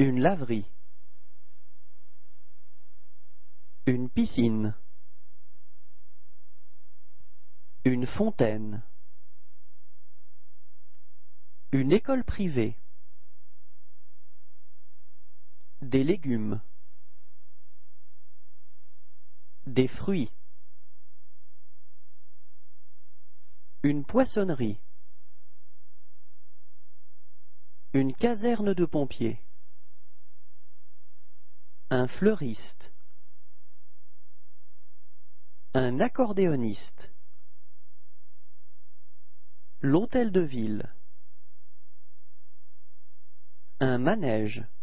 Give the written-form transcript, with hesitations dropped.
Une laverie. Une piscine. Une fontaine. Une école privée. Des légumes. Des fruits. Une poissonnerie. Une caserne de pompiers. Un fleuriste. Un accordéoniste. L'hôtel de ville. Un manège.